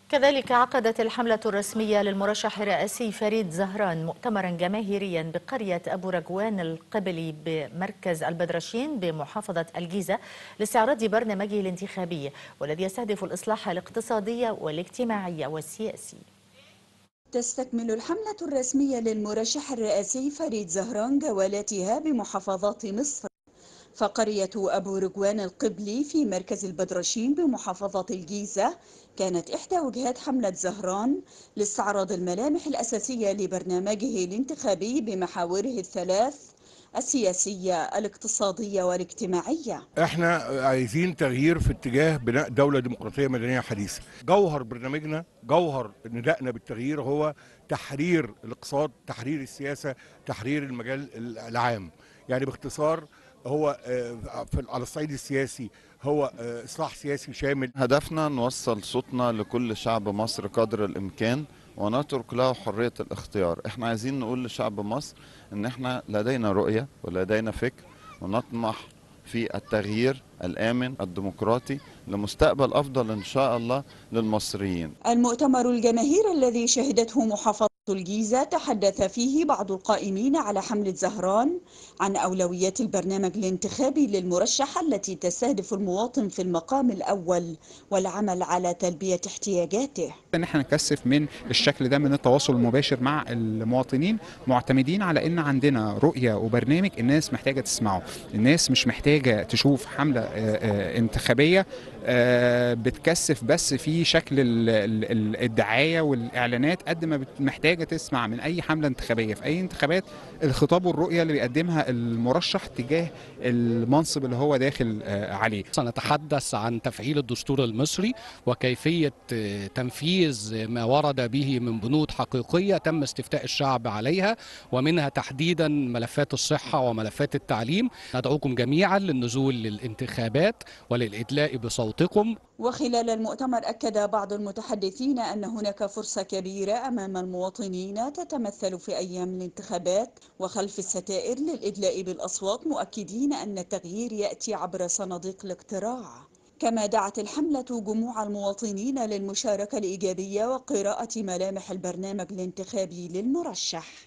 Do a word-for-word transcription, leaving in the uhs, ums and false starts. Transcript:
كذلك عقدت الحملة الرسمية للمرشح الرئاسي فريد زهران مؤتمرا جماهيريا بقرية أبو رجوان القبلي بمركز البدرشين بمحافظة الجيزة لاستعراض برنامجه الانتخابي والذي يستهدف الإصلاح الاقتصادي والاجتماعي والسياسي. تستكمل الحملة الرسمية للمرشح الرئاسي فريد زهران جولاتها بمحافظات مصر، فقرية أبو رجوان القبلي في مركز البدرشين بمحافظة الجيزة كانت إحدى وجهات حملة زهران لاستعراض الملامح الأساسية لبرنامجه الانتخابي بمحاوره الثلاث: السياسية، الاقتصادية والاجتماعية. احنا عايزين تغيير في اتجاه بناء دولة ديمقراطية مدنية حديثة. جوهر برنامجنا، جوهر ندائنا بالتغيير هو تحرير الاقتصاد، تحرير السياسة، تحرير المجال العام. يعني باختصار هو على الصعيد السياسي هو إصلاح سياسي شامل. هدفنا نوصل صوتنا لكل شعب مصر قدر الإمكان ونترك له حرية الاختيار. احنا عايزين نقول لشعب مصر ان احنا لدينا رؤية ولدينا فكر ونطمح في التغيير الآمن الديمقراطي لمستقبل أفضل إن شاء الله للمصريين. المؤتمر الجماهيري الذي شهدته محافظة الجيزة تحدث فيه بعض القائمين على حملة زهران عن أولويات البرنامج الانتخابي للمرشح التي تستهدف المواطن في المقام الأول والعمل على تلبية احتياجاته. ان احنا نكثف من الشكل ده من التواصل المباشر مع المواطنين، معتمدين على ان عندنا رؤية وبرنامج الناس محتاجة تسمعه. الناس مش محتاجة تشوف حملة انتخابية بتكثف بس في شكل الدعاية والإعلانات قد ما محتاجة تسمع من أي حملة انتخابية في أي انتخابات الخطاب والرؤية اللي بيقدمها المرشح تجاه المنصب اللي هو داخل عليه. سنتحدث عن تفعيل الدستور المصري وكيفية تنفيذ ما ورد به من بنود حقيقية تم استفتاء الشعب عليها، ومنها تحديدا ملفات الصحة وملفات التعليم. ندعوكم جميعا للنزول للانتخابات وللإدلاء بصوتكم. وخلال المؤتمر أكد بعض المتحدثين أن هناك فرصة كبيرة أمام المواطنين تتمثل في أيام الانتخابات وخلف الستائر للإدلاء بالأصوات، مؤكدين أن التغيير يأتي عبر صناديق الاقتراع. كما دعت الحملة جموع المواطنين للمشاركة الإيجابية وقراءة ملامح البرنامج الانتخابي للمرشح.